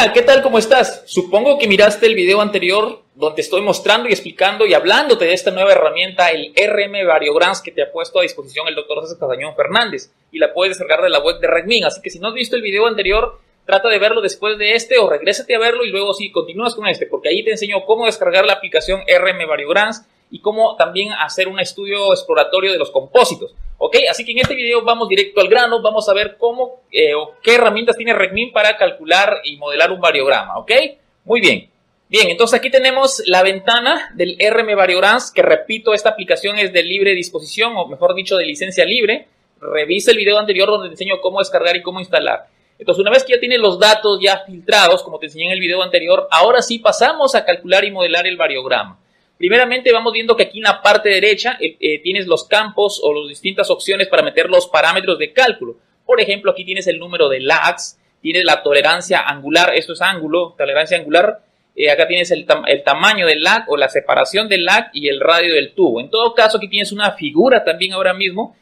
Hola, ¿qué tal? ¿Cómo estás? Supongo que miraste el video anterior donde estoy mostrando y explicando y hablándote de esta nueva herramienta, el RM Variograms, que te ha puesto a disposición el doctor César Castañón Fernández, y la puedes descargar de la web de Redmin. Así que si no has visto el video anterior, trata de verlo después de este o regrésate a verlo y luego sí, continúas con este, porque ahí te enseño cómo descargar la aplicación RM Variograms y cómo también hacer un estudio exploratorio de los compósitos. ¿Ok? Así que en este video vamos directo al grano, vamos a ver cómo o qué herramientas tiene Redmin para calcular y modelar un variograma. ¿Ok? Muy bien. Bien, entonces aquí tenemos la ventana del RM Variograms, que repito, esta aplicación es de libre disposición, o mejor dicho, de licencia libre. Revisa el video anterior donde te enseño cómo descargar y cómo instalar. Entonces, una vez que ya tienes los datos ya filtrados, como te enseñé en el video anterior, ahora sí pasamos a calcular y modelar el variograma. Primeramente vamos viendo que aquí en la parte derecha tienes los campos o las distintas opciones para meter los parámetros de cálculo. Por ejemplo, aquí tienes el número de lags, tienes la tolerancia angular, esto es ángulo, tolerancia angular. Acá tienes el tamaño del lag o la separación del lag y el radio del tubo. En todo caso, aquí tienes una figura también ahora mismo.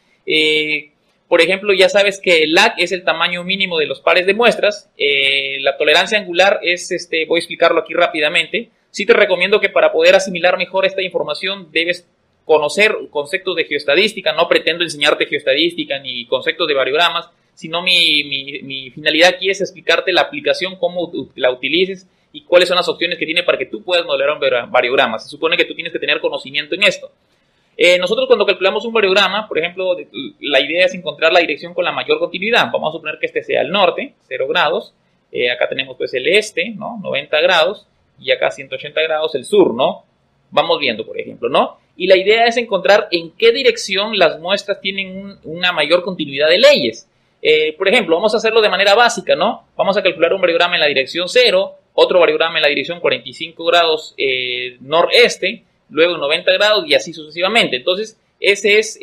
Por ejemplo, ya sabes que el lag es el tamaño mínimo de los pares de muestras. La tolerancia angular es, voy a explicarlo aquí rápidamente. Sí te recomiendo que para poder asimilar mejor esta información debes conocer conceptos de geoestadística. No pretendo enseñarte geoestadística ni conceptos de variogramas, sino mi finalidad aquí es explicarte la aplicación, cómo la utilices y cuáles son las opciones que tiene para que tú puedas modelar un variograma. Se supone que tú tienes que tener conocimiento en esto. Nosotros cuando calculamos un variograma, por ejemplo, la idea es encontrar la dirección con la mayor continuidad. Vamos a suponer que este sea el norte, 0 grados. Acá tenemos pues el este, ¿no? 90 grados. Y acá 180 grados el sur, ¿no? Vamos viendo, por ejemplo, ¿no? Y la idea es encontrar en qué dirección las muestras tienen una mayor continuidad de leyes. Por ejemplo, vamos a hacerlo de manera básica, ¿no? Vamos a calcular un variograma en la dirección 0, otro variograma en la dirección 45 grados noreste, luego 90 grados y así sucesivamente. Entonces, ese es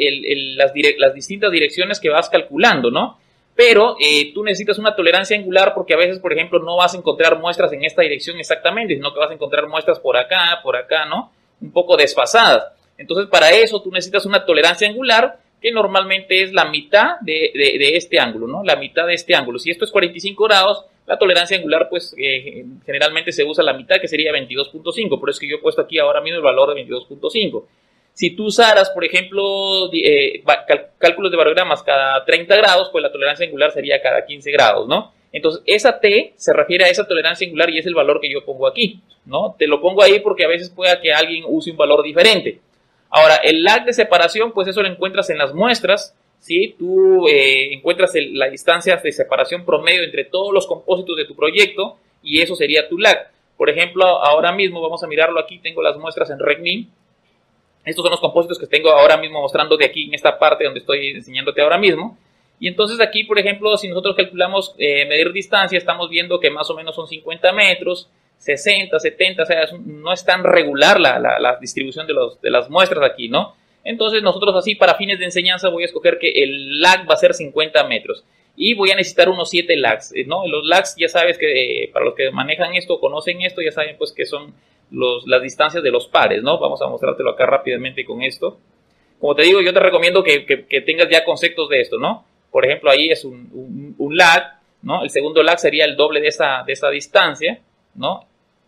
las distintas direcciones que vas calculando, ¿no? Pero tú necesitas una tolerancia angular porque a veces, por ejemplo, no vas a encontrar muestras en esta dirección exactamente, sino que vas a encontrar muestras por acá, ¿no? Un poco desfasadas. Entonces, para eso tú necesitas una tolerancia angular que normalmente es la mitad de este ángulo, ¿no? La mitad de este ángulo. Si esto es 45 grados, la tolerancia angular, pues, generalmente se usa la mitad, que sería 22.5. Por eso es que yo he puesto aquí ahora mismo el valor de 22.5. Si tú usaras, por ejemplo, cálculos de variogramas cada 30 grados, pues la tolerancia angular sería cada 15 grados, ¿no? Entonces, esa T se refiere a esa tolerancia angular y es el valor que yo pongo aquí, ¿no? Te lo pongo ahí porque a veces pueda que alguien use un valor diferente. Ahora, el lag de separación, pues eso lo encuentras en las muestras, ¿sí? Tú encuentras la distancia de separación promedio entre todos los compósitos de tu proyecto y eso sería tu lag. Por ejemplo, ahora mismo, vamos a mirarlo aquí, tengo las muestras en Redmin. Estos son los compósitos que tengo ahora mismo mostrando de aquí en esta parte donde estoy enseñándote ahora mismo. Y entonces aquí, por ejemplo, si nosotros calculamos medir distancia, estamos viendo que más o menos son 50 metros, 60, 70, o sea, no es tan regular la distribución de las muestras aquí, ¿no? Entonces nosotros así para fines de enseñanza voy a escoger que el lag va a ser 50 metros. Y voy a necesitar unos 7 lags, ¿no? Los lags ya sabes que para los que manejan esto, conocen esto, ya saben pues que son las distancias de los pares, ¿no? Vamos a mostrártelo acá rápidamente con esto. Como te digo, yo te recomiendo que tengas ya conceptos de esto, ¿no? Por ejemplo, ahí es un lag, ¿no? El segundo lag sería el doble de esa distancia, ¿no?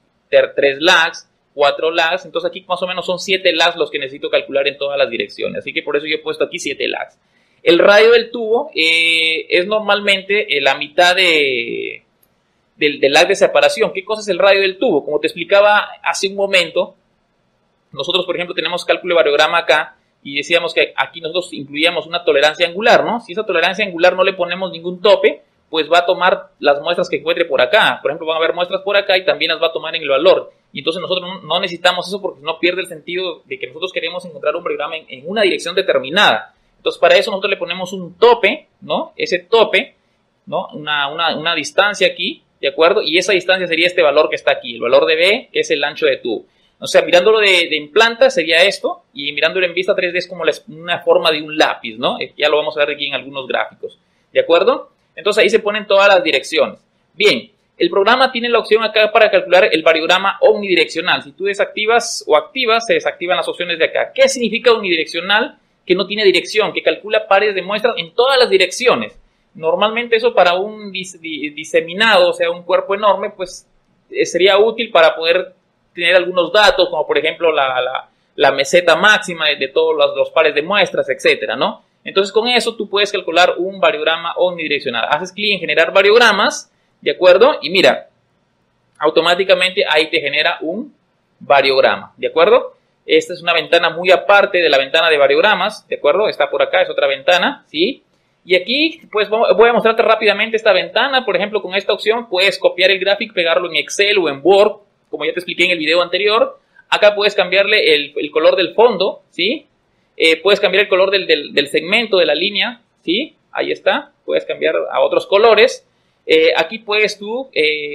3 lags, 4 lags, entonces aquí más o menos son 7 lags los que necesito calcular en todas las direcciones, así que por eso yo he puesto aquí 7 lags. El radio del tubo es normalmente la mitad del lag de separación. ¿Qué cosa es el radio del tubo? Como te explicaba hace un momento, nosotros, por ejemplo, tenemos cálculo de variograma acá y decíamos que aquí nosotros incluíamos una tolerancia angular, ¿no? Si esa tolerancia angular no le ponemos ningún tope, pues va a tomar las muestras que encuentre por acá. Por ejemplo, van a haber muestras por acá y también las va a tomar en el valor. Y entonces nosotros no necesitamos eso porque no pierde el sentido de que nosotros queremos encontrar un variograma en una dirección determinada. Entonces, para eso nosotros le ponemos un tope, ¿no? Ese tope, ¿no? Una distancia aquí, ¿de acuerdo? Y esa distancia sería este valor que está aquí, el valor de B, que es el ancho de tubo. O sea, mirándolo en planta sería esto, y mirándolo en vista 3D es como una forma de un lápiz, ¿no? Ya lo vamos a ver aquí en algunos gráficos, ¿de acuerdo? Entonces ahí se ponen todas las direcciones. Bien, el programa tiene la opción acá para calcular el variograma omnidireccional. Si tú desactivas o activas, se desactivan las opciones de acá. ¿Qué significa omnidireccional? Que no tiene dirección, que calcula pares de muestras en todas las direcciones. Normalmente eso para un diseminado, o sea, un cuerpo enorme, pues sería útil para poder tener algunos datos, como por ejemplo la meseta máxima de todos los pares de muestras, etcétera, ¿no? Entonces con eso tú puedes calcular un variograma omnidireccional. Haces clic en generar variogramas, ¿de acuerdo? Y mira, automáticamente ahí te genera un variograma, ¿de acuerdo? Esta es una ventana muy aparte de la ventana de variogramas, ¿de acuerdo? Está por acá, es otra ventana, ¿sí? Y aquí, pues voy a mostrarte rápidamente esta ventana. Por ejemplo, con esta opción puedes copiar el gráfico, pegarlo en Excel o en Word, como ya te expliqué en el video anterior. Acá puedes cambiarle el color del fondo, ¿sí? Puedes cambiar el color del segmento, de la línea, ¿sí? Ahí está, puedes cambiar a otros colores. Aquí puedes tú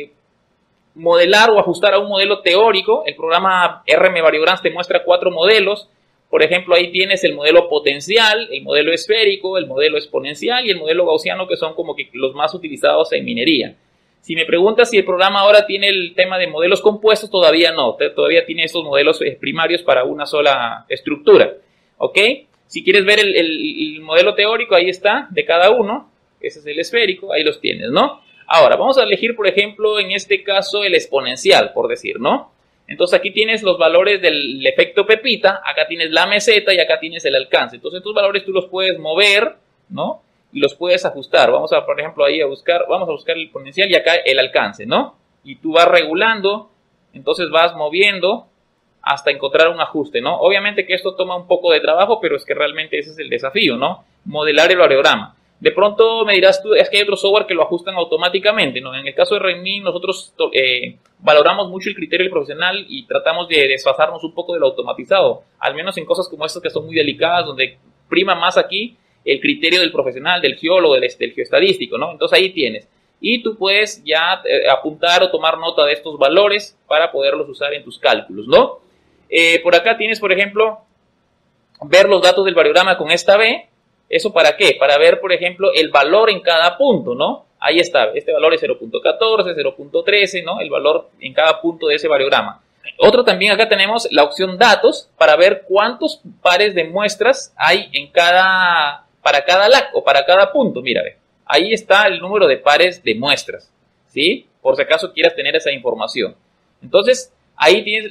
modelar o ajustar a un modelo teórico. El programa RM Variograms te muestra 4 modelos. Por ejemplo, ahí tienes el modelo potencial, el modelo esférico, el modelo exponencial y el modelo gaussiano, que son como que los más utilizados en minería. Si me preguntas si el programa ahora tiene el tema de modelos compuestos, todavía no. Todavía tiene estos modelos primarios para una sola estructura. ¿Ok? Si quieres ver el modelo teórico, ahí está, de cada uno. Ese es el esférico, ahí los tienes, ¿no? Ahora, vamos a elegir, por ejemplo, en este caso, el exponencial, por decir, ¿no? Entonces aquí tienes los valores del efecto Pepita, acá tienes la meseta y acá tienes el alcance. Entonces estos valores tú los puedes mover, ¿no? Y los puedes ajustar. Vamos a, por ejemplo, ahí vamos a buscar el exponencial y acá el alcance, ¿no? Y tú vas regulando, entonces vas moviendo hasta encontrar un ajuste, ¿no? Obviamente que esto toma un poco de trabajo, pero es que realmente ese es el desafío, ¿no? Modelar el variograma. De pronto me dirás tú, es que hay otro software que lo ajustan automáticamente, ¿no? En el caso de Redmi, nosotros valoramos mucho el criterio del profesional y tratamos de desfasarnos un poco de lo automatizado, al menos en cosas como estas que son muy delicadas, donde prima más aquí el criterio del profesional, del geólogo, del geoestadístico, ¿no? Entonces ahí tienes. Y tú puedes ya apuntar o tomar nota de estos valores para poderlos usar en tus cálculos, ¿no? Por acá tienes, por ejemplo, ver los datos del variograma con esta B. ¿Eso para qué? Para ver, por ejemplo, el valor en cada punto, ¿no? Ahí está, este valor es 0.14, 0.13, ¿no? El valor en cada punto de ese variograma. Otro también, acá tenemos la opción datos para ver cuántos pares de muestras hay para cada LAC o para cada punto. Mira, ahí está el número de pares de muestras, ¿sí? Por si acaso quieras tener esa información. Entonces, ahí tienes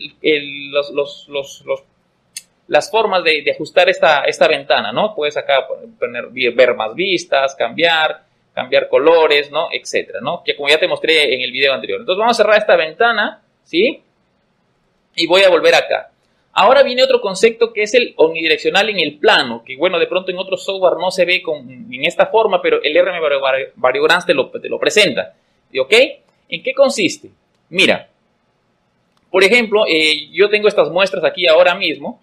las formas de ajustar esta ventana, ¿no? Puedes acá ver más vistas, cambiar colores, ¿no? Etcétera, ¿no? Que como ya te mostré en el video anterior. Entonces vamos a cerrar esta ventana, ¿sí? Y voy a volver acá. Ahora viene otro concepto que es el omnidireccional en el plano, que bueno, de pronto en otro software no se ve en esta forma, pero el RM Variograms te lo presenta. ¿Ok? ¿En qué consiste? Mira, por ejemplo, yo tengo estas muestras aquí ahora mismo.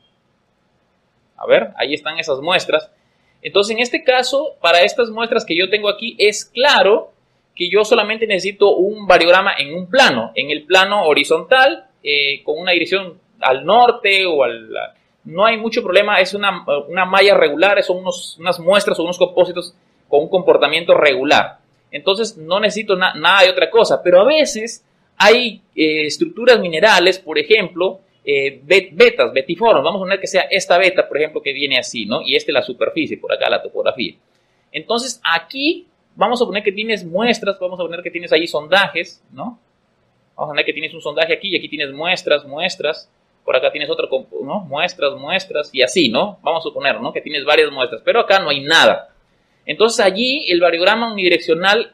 A ver, ahí están esas muestras. Entonces, en este caso, para estas muestras que yo tengo aquí, es claro que yo solamente necesito un variograma en un plano, en el plano horizontal, con una dirección al norte o no hay mucho problema, es una malla regular, son unas muestras o unos compósitos con un comportamiento regular. Entonces, no necesito nada de otra cosa, pero a veces hay estructuras minerales, por ejemplo, betiformes, vamos a poner que sea esta beta, por ejemplo, que viene así, ¿no? Y la superficie, por acá la topografía. Entonces, aquí vamos a poner que tienes muestras, vamos a poner que tienes ahí sondajes, ¿no? Vamos a poner que tienes un sondaje aquí y aquí tienes muestras, por acá tienes otro, ¿no? Muestras y así, ¿no? Vamos a suponer, ¿no? Que tienes varias muestras, pero acá no hay nada. Entonces, allí el variograma unidireccional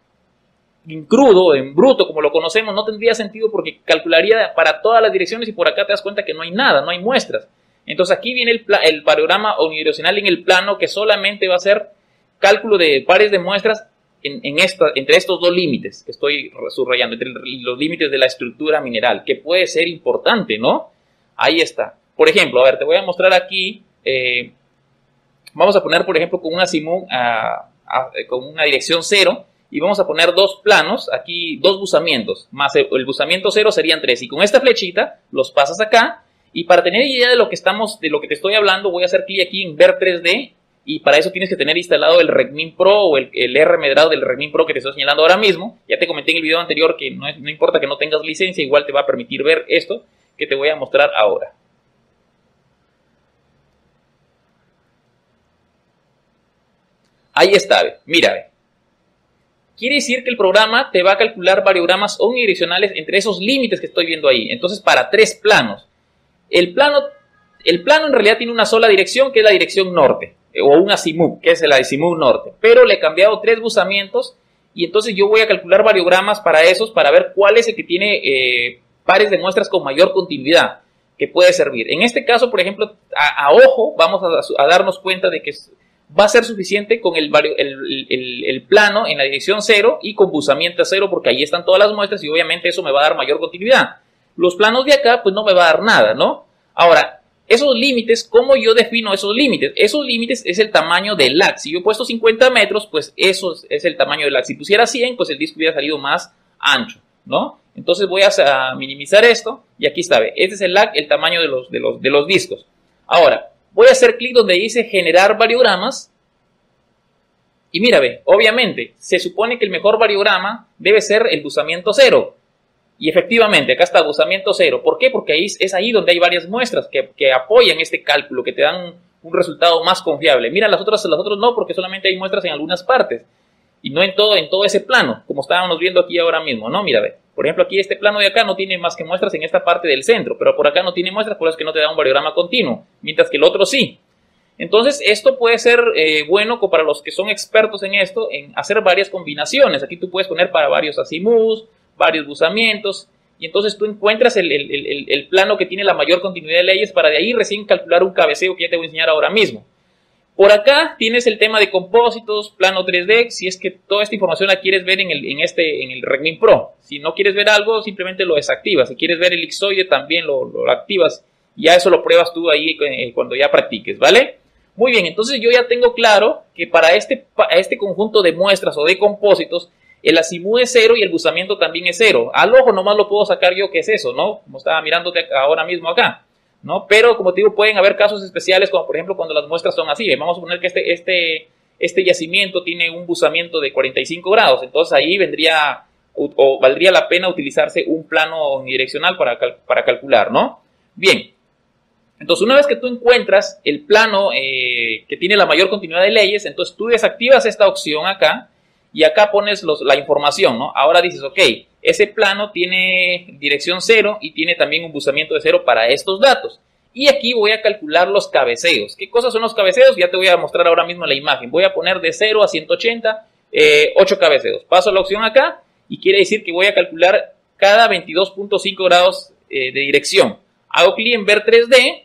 en crudo, en bruto, como lo conocemos, no tendría sentido porque calcularía para todas las direcciones y por acá te das cuenta que no hay nada, no hay muestras. Entonces aquí viene el variograma omnidireccional en el plano que solamente va a ser cálculo de pares de muestras entre estos dos límites que estoy subrayando, entre los límites de la estructura mineral, que puede ser importante, ¿no? Ahí está. Por ejemplo, a ver, te voy a mostrar aquí, vamos a poner, por ejemplo, con una simul, con una dirección 0, y vamos a poner dos planos, aquí dos buzamientos, más el buzamiento 0 serían 3. Y con esta flechita los pasas acá. Y para tener idea de lo que te estoy hablando, voy a hacer clic aquí en ver 3D. Y para eso tienes que tener instalado el Regmin Pro o el RMdraw del Regmin Pro que te estoy señalando ahora mismo. Ya te comenté en el video anterior que no importa que no tengas licencia, igual te va a permitir ver esto que te voy a mostrar ahora. Ahí está, mira, quiere decir que el programa te va a calcular variogramas omnidireccionales entre esos límites que estoy viendo ahí. Entonces, para 3 planos. El plano en realidad tiene una sola dirección, que es la dirección norte, o un azimut, que es el azimut norte, pero le he cambiado 3 buzamientos, y entonces yo voy a calcular variogramas para esos, para ver cuál es el que tiene pares de muestras con mayor continuidad, que puede servir. En este caso, por ejemplo, a ojo, vamos a darnos cuenta de que va a ser suficiente con el plano en la dirección 0 y con buzamiento 0, porque ahí están todas las muestras y obviamente eso me va a dar mayor continuidad. Los planos de acá, pues no me va a dar nada, ¿no? Ahora, esos límites, ¿cómo yo defino esos límites? Esos límites es el tamaño del LAC. Si yo he puesto 50 metros, pues eso es el tamaño del LAC. Si pusiera 100, pues el disco hubiera salido más ancho, ¿no? Entonces voy a minimizar esto y aquí está, ¿ve? Este es el LAC, el tamaño de los discos. Ahora, voy a hacer clic donde dice generar variogramas y mira, ve, obviamente, se supone que el mejor variograma debe ser el buzamiento 0. Y efectivamente, acá está buzamiento 0. ¿Por qué? Porque ahí es ahí donde hay varias muestras que apoyan este cálculo, que te dan un resultado más confiable. Mira, las otras no, porque solamente hay muestras en algunas partes. Y no en todo ese plano, como estábamos viendo aquí ahora mismo, ¿no? Mira, ve. Por ejemplo, aquí este plano de acá no tiene más que muestras en esta parte del centro, pero por acá no tiene muestras, por eso es que no te da un variograma continuo, mientras que el otro sí. Entonces, esto puede ser bueno para los que son expertos en esto, en hacer varias combinaciones. Aquí tú puedes poner para varios azimuts, varios buzamientos, y entonces tú encuentras el plano que tiene la mayor continuidad de leyes para de ahí recién calcular un cabeceo que ya te voy a enseñar ahora mismo. Por acá tienes el tema de compósitos, plano 3D, si es que toda esta información la quieres ver en el Regmin Pro. Si no quieres ver algo, simplemente lo desactivas. Si quieres ver el elipsoide, también lo activas. Ya eso lo pruebas tú ahí cuando ya practiques, ¿vale? Muy bien, entonces yo ya tengo claro que para este conjunto de muestras o de compósitos, el azimut es 0 y el buzamiento también es 0. Al ojo nomás lo puedo sacar yo, ¿qué es eso, no? Como estaba mirándote ahora mismo acá, ¿no? Pero como te digo, pueden haber casos especiales, como por ejemplo cuando las muestras son así. Vamos a suponer que este yacimiento tiene un buzamiento de 45 grados. Entonces ahí vendría o valdría la pena utilizarse un plano unidireccional para calcular, ¿no? Bien. Entonces, una vez que tú encuentras el plano que tiene la mayor continuidad de leyes, entonces tú desactivas esta opción acá y acá pones la información, ¿no? Ahora dices, ok, ese plano tiene dirección 0 y tiene también un buzamiento de 0 para estos datos. Y aquí voy a calcular los cabeceos. ¿Qué cosas son los cabeceos? Ya te voy a mostrar ahora mismo la imagen. Voy a poner de 0 a 180, 8 cabeceos. Paso la opción acá y quiere decir que voy a calcular cada 22.5 grados de dirección. Hago clic en ver 3D.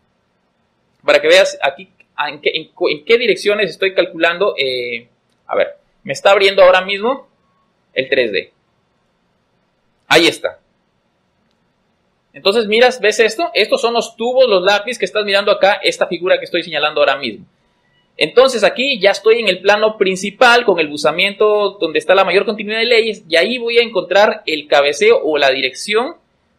Para que veas aquí en qué direcciones estoy calculando. A ver, me está abriendo ahora mismo el 3D. Ahí está. Entonces, miras, ¿ves esto? Estos son los tubos, los lápices que estás mirando acá, esta figura que estoy señalando ahora mismo. Entonces, aquí ya estoy en el plano principal con el buzamiento donde está la mayor continuidad de leyes y ahí voy a encontrar el cabeceo o la dirección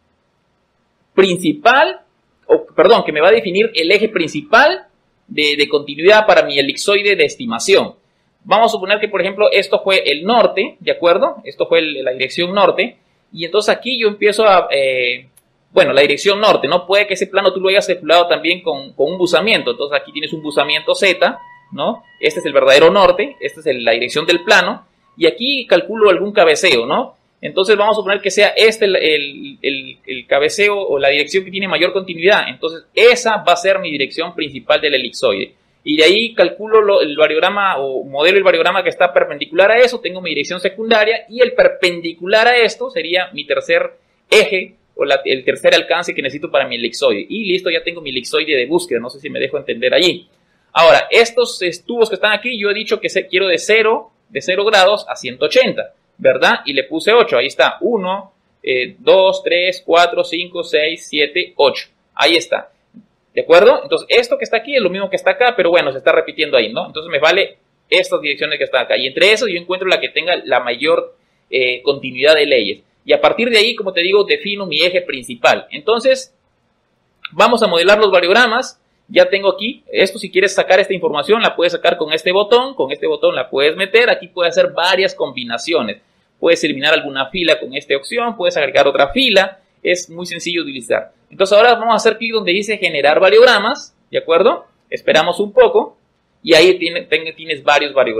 principal, que me va a definir el eje principal de continuidad para mi elipsoide de estimación. Vamos a suponer que, por ejemplo, esto fue el norte, ¿de acuerdo? Esto fue la dirección norte. Y entonces aquí yo empiezo la dirección norte, ¿no? Puede que ese plano tú lo hayas calculado también con un buzamiento. Entonces aquí tienes un buzamiento Z, ¿no? Este es el verdadero norte, esta es la dirección del plano. Y aquí calculo algún cabeceo, ¿no? Entonces vamos a suponer que sea este el cabeceo o la dirección que tiene mayor continuidad. Entonces esa va a ser mi dirección principal del elipsoide. Y de ahí calculo el variograma o modelo el variograma que está perpendicular a eso. Tengo mi dirección secundaria y el perpendicular a esto sería mi tercer eje o el tercer alcance que necesito para mi elipsoide. Y listo, ya tengo mi elipsoide de búsqueda. No sé si me dejo entender allí. Ahora, estos tubos que están aquí, yo he dicho que quiero de 0 grados a 180. ¿Verdad? Y le puse 8, ahí está, 1, 2, 3, 4, 5, 6, 7, 8, ahí está, ¿de acuerdo? Entonces esto que está aquí es lo mismo que está acá, pero bueno, se está repitiendo ahí, ¿no? Entonces me vale estas direcciones que están acá, y entre eso yo encuentro la que tenga la mayor continuidad de leyes, y a partir de ahí, como te digo, defino mi eje principal. Entonces, vamos a modelar los variogramas. Ya tengo aquí, esto si quieres sacar esta información la puedes sacar con este botón la puedes meter, aquí puedes hacer varias combinaciones, puedes eliminar alguna fila con esta opción, puedes agregar otra fila, es muy sencillo de utilizar. Entonces ahora vamos a hacer clic donde dice generar variogramas, ¿de acuerdo? Esperamos un poco y ahí tienes varios variogramas.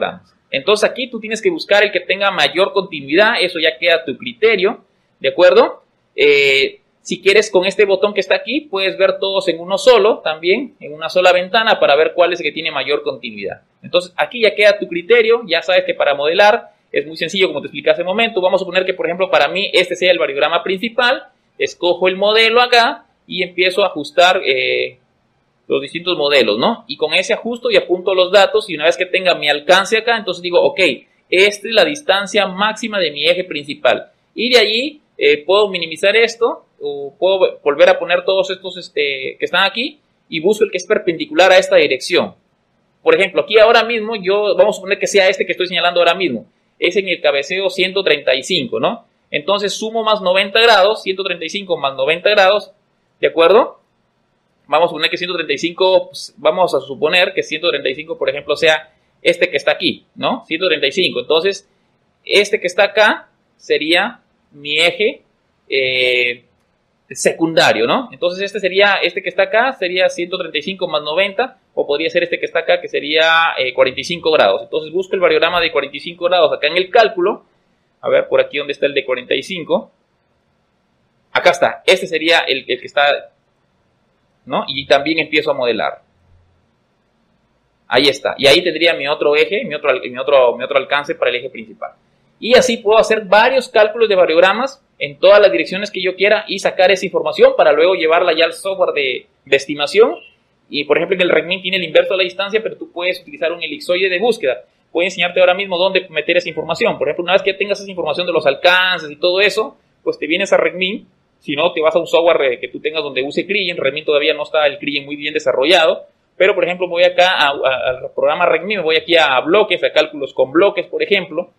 Entonces aquí tú tienes que buscar el que tenga mayor continuidad, eso ya queda a tu criterio, ¿de acuerdo? Si quieres con este botón que está aquí, puedes ver todos en uno solo también, en una sola ventana para ver cuál es el que tiene mayor continuidad. Entonces aquí ya queda a tu criterio, ya sabes que para modelar es muy sencillo como te expliqué hace un momento. Vamos a suponer que por ejemplo para mí este sea el variograma principal, escojo el modelo acá y empiezo a ajustar los distintos modelos, ¿no? Y con ese ajusto y apunto los datos y una vez que tenga mi alcance acá, entonces digo, ok, esta es la distancia máxima de mi eje principal. Y de allí puedo minimizar esto, o puedo volver a poner todos estos que están aquí y busco el que es perpendicular a esta dirección. Por ejemplo, aquí ahora mismo vamos a suponer que sea este que estoy señalando ahora mismo. Es en el cabeceo 135, ¿no? Entonces sumo más 90 grados, 135 más 90 grados, ¿de acuerdo? Vamos a suponer que 135, pues, vamos a suponer que 135, por ejemplo, sea este que está aquí, ¿no? 135. Entonces, este que está acá sería mi eje secundario, ¿no? Entonces, este que está acá sería 135 más 90, o podría ser este que está acá, que sería 45 grados. Entonces, busco el variograma de 45 grados acá en el cálculo. A ver, por aquí donde está el de 45. Acá está. Este sería el que está, ¿no? Y también empiezo a modelar. Ahí está. Y ahí tendría mi otro eje, mi otro alcance para el eje principal. Y así puedo hacer varios cálculos de variogramas en todas las direcciones que yo quiera y sacar esa información para luego llevarla ya al software de estimación. Y por ejemplo en el RECMIN tiene el inverso de la distancia, pero tú puedes utilizar un elipsoide de búsqueda. Voy a enseñarte ahora mismo dónde meter esa información. Por ejemplo, una vez que tengas esa información de los alcances y todo eso, pues te vienes a RECMIN. Si no, te vas a un software que tú tengas donde use CRIEN. RECMIN todavía no está el CRIEN muy bien desarrollado. Pero, por ejemplo, voy acá al programa RECMIN, me voy aquí a bloques, a cálculos con bloques, por ejemplo.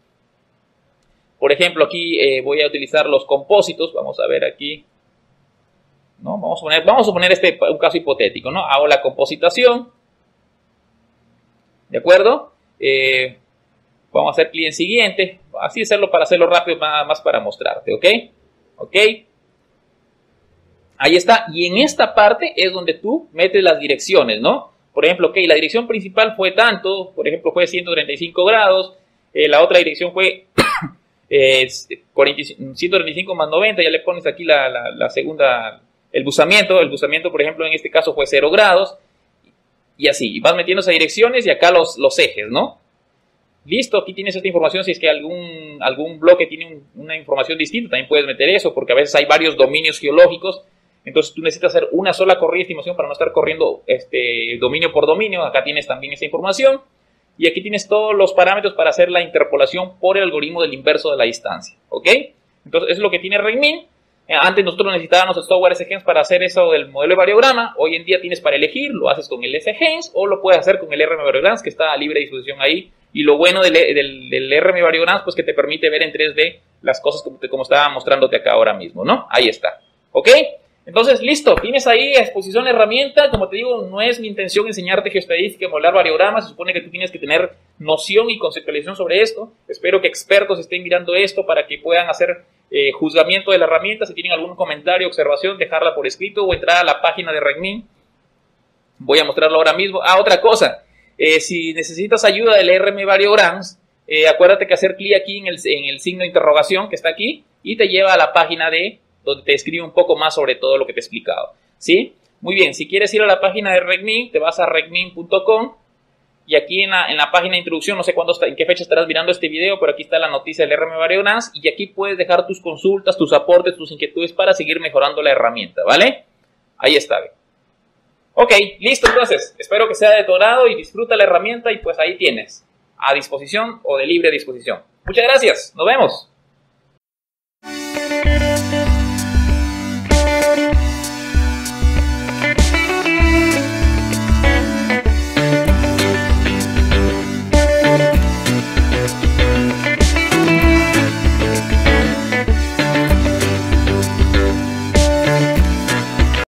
Por ejemplo, aquí voy a utilizar los compósitos. Vamos a ver aquí, ¿no? Vamos a poner un caso hipotético, ¿no? Hago la compositación. ¿De acuerdo? Vamos a hacer clic siguiente. Así hacerlo para hacerlo rápido, nada más para mostrarte, ¿ok? ¿Ok? Ahí está. Y en esta parte es donde tú metes las direcciones, ¿no? Por ejemplo, ok, la dirección principal fue tanto. Por ejemplo, fue 135 grados. La otra dirección fue 135 más 90. Ya le pones aquí la segunda, el buzamiento. El buzamiento, por ejemplo, en este caso fue 0 grados. Y así. Y vas metiendo esas direcciones y acá los ejes, ¿no? Listo, aquí tienes esta información. Si es que algún bloque tiene una información distinta, también puedes meter eso, porque a veces hay varios dominios geológicos. Entonces tú necesitas hacer una sola corrida de estimación para no estar corriendo dominio por dominio. Acá tienes también esa información. Y aquí tienes todos los parámetros para hacer la interpolación por el algoritmo del inverso de la distancia. ¿Ok? Entonces, eso es lo que tiene RECMIN. Antes nosotros necesitábamos el software SGENS para hacer eso del modelo de variograma. Hoy en día tienes para elegir, lo haces con el SGENS o lo puedes hacer con el RM Variograms, que está a libre disposición ahí. Y lo bueno del RM Variograms, pues que te permite ver en 3D las cosas como estaba mostrándote acá ahora mismo, ¿no? Ahí está. ¿Ok? Entonces, listo, tienes ahí a exposición la herramienta. Como te digo, no es mi intención enseñarte geoestadística y modelar variogramas. Se supone que tú tienes que tener noción y conceptualización sobre esto. Espero que expertos estén mirando esto para que puedan hacer juzgamiento de la herramienta. Si tienen algún comentario, observación, dejarla por escrito o entrar a la página de RECMIN. Voy a mostrarlo ahora mismo. Otra cosa, si necesitas ayuda del RM Variograms, acuérdate que hacer clic aquí en el signo de interrogación que está aquí y te lleva a la página donde te escribe un poco más sobre todo lo que te he explicado, ¿sí? Muy bien, si quieres ir a la página de RECMIN, te vas a recmin.com y aquí en la página de introducción, no sé en qué fecha estarás mirando este video, pero aquí está la noticia del RM Variograms y aquí puedes dejar tus consultas, tus aportes, tus inquietudes para seguir mejorando la herramienta, ¿vale? Ahí está. Ok, listo entonces, espero que sea de tu agrado y disfruta la herramienta y pues ahí tienes, a disposición o de libre disposición. Muchas gracias, nos vemos.